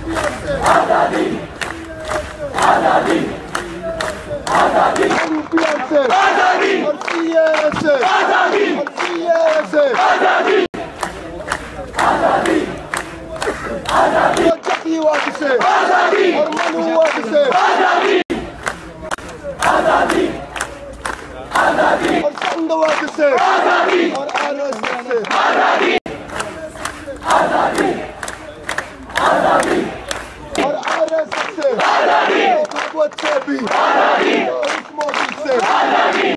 आजादी आजादी आजादी आजादी और सीएए आजादी और सीएए आजादी आजादी आजादी और जातिवाद से आजादी और मनुवाद से आजादी आजादी आजादी और संघवाद से आजादी और आरएसएस से आजादी।